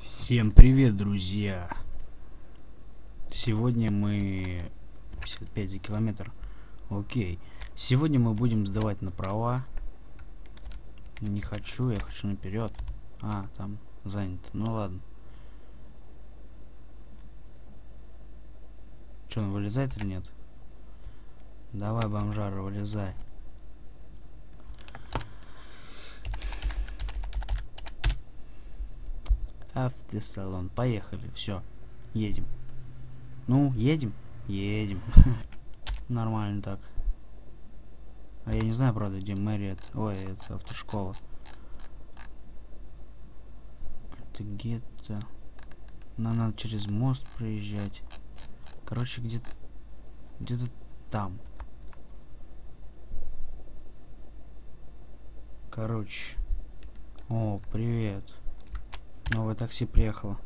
Всем привет, друзья! Сегодня мы... 55 за километр. Окей. Сегодня мы будем сдавать на права. Не хочу, я хочу наперед. А, там занято. Ну ладно. Че, он вылезает или нет? Давай, бомжара, вылезай. Автосалон. Поехали. Все. Едем. Ну, едем? Едем. Нормально так. А я не знаю, правда, где Мэриет. Ой, это автошкола. Это где-то... Нам надо через мост проезжать. Короче, где-то... Где-то там. Короче. О, привет. Новое такси приехало.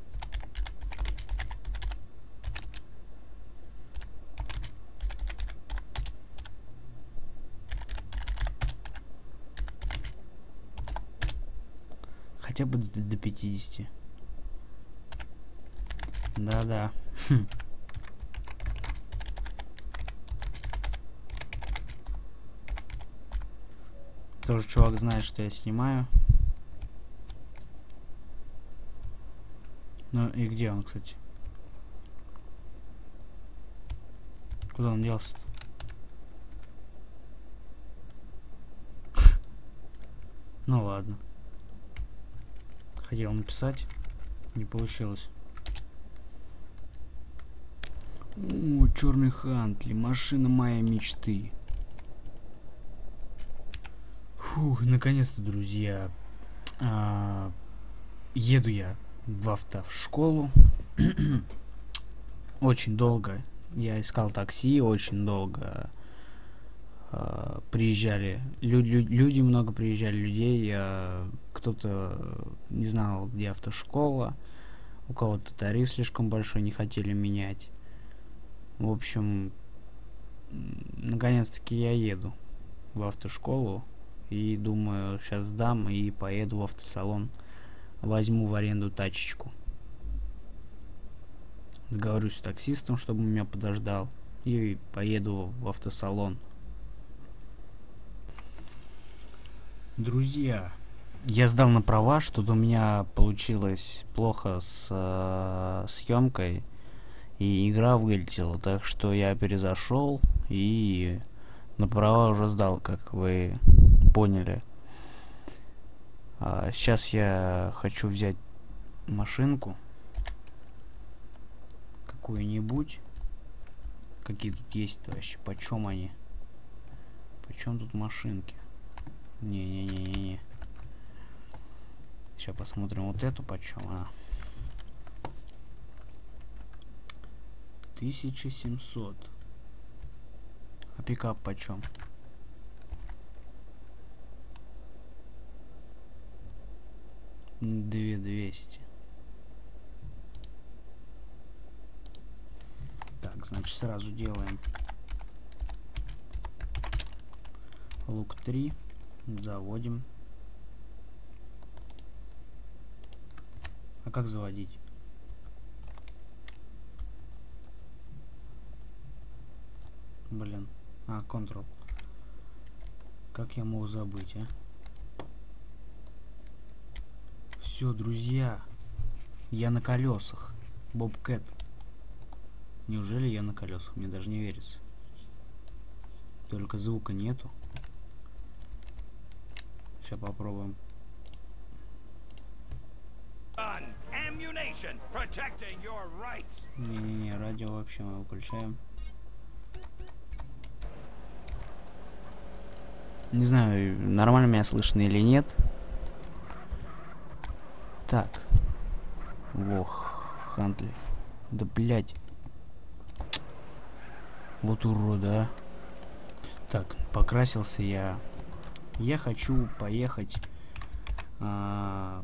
Хотя бы до 50. Да-да. Тоже чувак знает, что я снимаю. Ну и где он, кстати? Куда он делся-то? Ну ладно. Хотел написать, не получилось. О, черный Хантли, машина моей мечты. Фух, наконец-то, друзья. Еду я в автошколу. Очень долго я искал такси, очень долго приезжали люди, много приезжали людей, кто-то не знал, где автошкола, у кого-то тариф слишком большой, не хотели менять. В общем, наконец-таки я еду в автошколу и думаю, сейчас сдам и поеду в автосалон, возьму в аренду тачечку. Договорюсь с таксистом, чтобы он меня подождал, и поеду в автосалон. Друзья, я сдал на права, что-то у меня получилось плохо с съемкой, и игра вылетела, так что я перезашел и на права уже сдал, как вы поняли. Сейчас я хочу взять машинку какую-нибудь. Какие тут есть вообще? Почем они? Почем тут машинки? Не-не-не-не-не. Сейчас посмотрим вот эту почем. 1700. А пикап почем? 2200. Так, значит, сразу делаем лук 3, заводим. А как заводить? Блин, Ctrl. Как я мог забыть, а? Все, друзья, я на колесах. Бобкэт. Неужели я на колесах? Мне даже не верится. Только звука нету. Сейчас попробуем. Не-не-не, радио вообще мы выключаем. Не знаю, нормально меня слышно или нет. Так. Ох, Хантли. Да блять. Вот урода, а. Так, покрасился я. Я хочу поехать на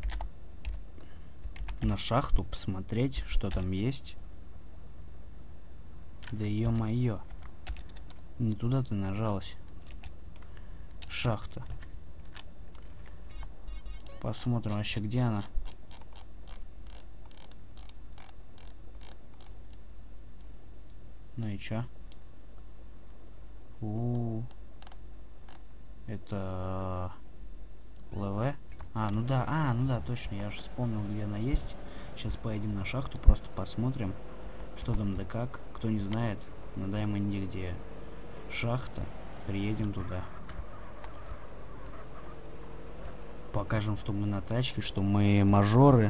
шахту, посмотреть, что там есть. Да ё-моё. Не туда ты нажалась. Шахта. Посмотрим вообще, где она. Ну и чё? Это ЛВ? Ну да, точно, я же вспомнил, где она есть. Сейчас поедем на шахту, просто посмотрим, что там да как. Кто не знает, на Даймонде, где шахта, приедем туда. Покажем, что мы на тачке, что мы мажоры,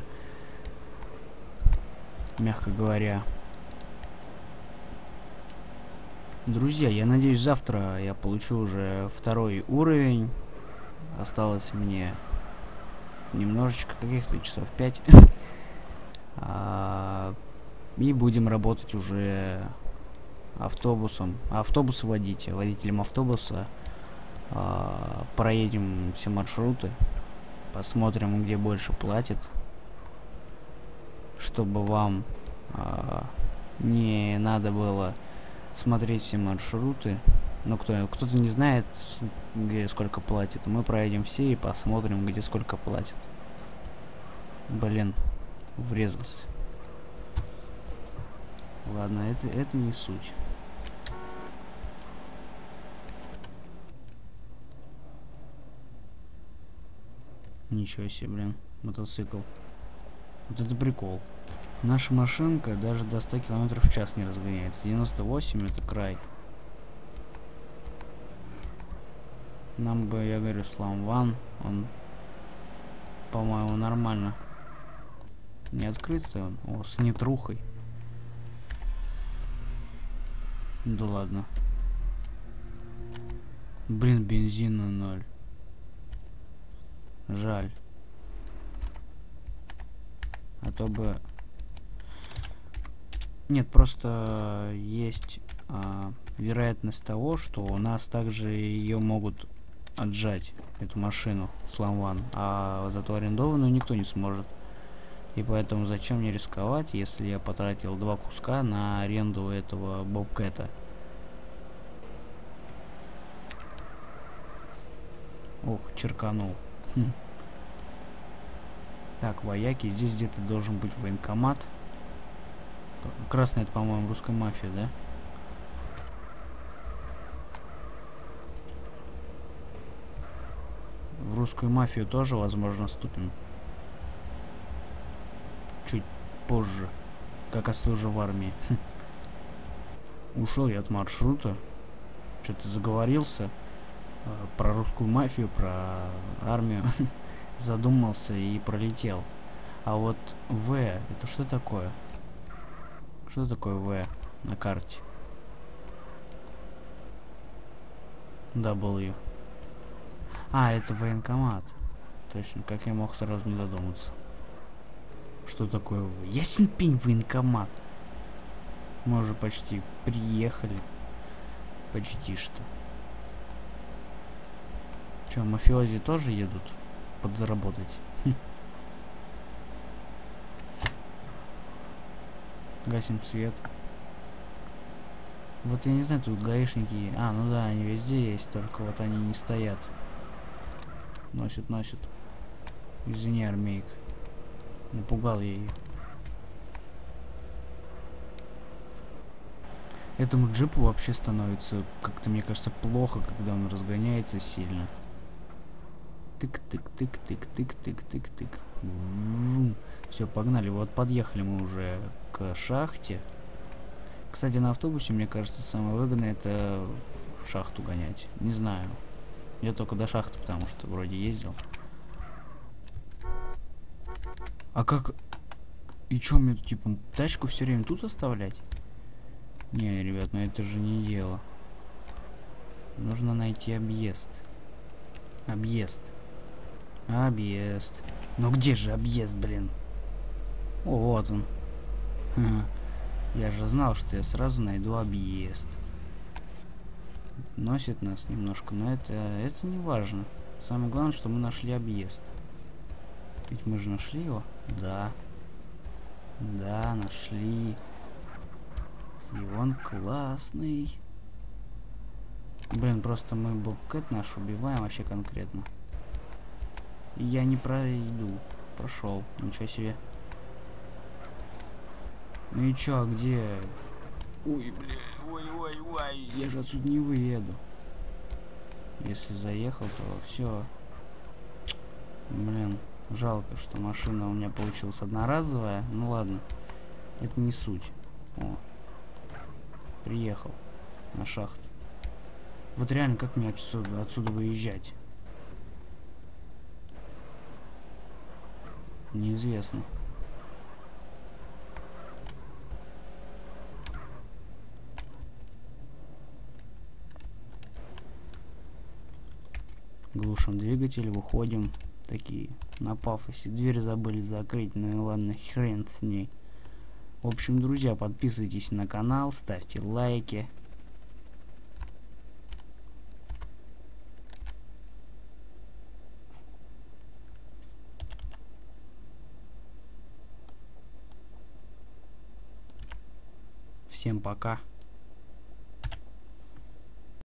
мягко говоря. Друзья, я надеюсь, завтра я получу уже 2-й уровень. Осталось мне немножечко, каких-то часов 5. И будем работать уже автобусом. Автобус водить, водителем автобуса. Проедем все маршруты. Посмотрим, где больше платят. Чтобы вам не надо было смотреть все маршруты. Но кто-то не знает, где сколько платит. Мы проедем все и посмотрим, где сколько платят. Блин, врезался. Ладно, это не суть. Ничего себе, блин, мотоцикл. Вот это прикол. Наша машинка даже до 100 км в час не разгоняется. 98 это край. Нам бы, я говорю, Сламван, он, по-моему, нормально. Не открытый он. О, с нетрухой. Да ладно. Блин, бензина 0. Жаль. А то бы... Нет, просто есть вероятность того, что у нас также ее могут отжать, эту машину, Сламван. А зато арендованную никто не сможет. И поэтому зачем мне рисковать, если я потратил 2 куска на аренду этого Бобкэта? Ох, черканул. Так, вояки, здесь где-то должен быть военкомат. Красный, это, по-моему, русская мафия, да? В русскую мафию тоже, возможно, вступим. Чуть позже. Как отслужу в армии. Ушел я от маршрута. Что-то заговорился. Про русскую мафию, про армию. Задумался и пролетел. А вот В, это что такое? Что такое В на карте? W. Это военкомат. Точно, как я мог сразу не додуматься. Что такое В? Ясен пень, военкомат. Мы уже почти приехали. Почти что. Че, мафиози тоже едут подзаработать? Гасим свет. Вот я не знаю, тут гаишники... ну да, они везде есть, только вот они не стоят. Носят. Извини, армейка. Напугал я ее. Этому джипу вообще становится, как-то, мне кажется, плохо, когда он разгоняется сильно. Тык-тык-тык-тык-тык-тык-тык-тык. Все, погнали. Вот подъехали мы уже к шахте. Кстати, на автобусе, мне кажется, самое выгодное это в шахту гонять. Не знаю. Я только до шахты, потому что вроде ездил. А как... И чё мне, типа, тачку все время тут оставлять? Не, ребят, ну это же не дело. Нужно найти объезд. Объезд. Ну где же объезд, блин? О, вот он. Я же знал, что я сразу найду объезд. Носит нас немножко, но это не важно. Самое главное, что мы нашли объезд. Ведь мы же нашли его? Да. Да, нашли. И он классный. Блин, просто мы Бобкэт наш убиваем вообще конкретно. И я не пройду. Прошел. Ничего себе. Ну и чё, а где Ой, бля, ой, я же отсюда не выеду. Если заехал, то все. Блин, жалко, что машина у меня получилась одноразовая. Ну ладно, это не суть. О, приехал на шахту. Вот реально, как мне отсюда выезжать? Неизвестно. Глушим двигатель, выходим. Такие, на пафосе. Дверь забыли закрыть, ну и ладно, хрен с ней. В общем, друзья, подписывайтесь на канал, ставьте лайки. Всем пока.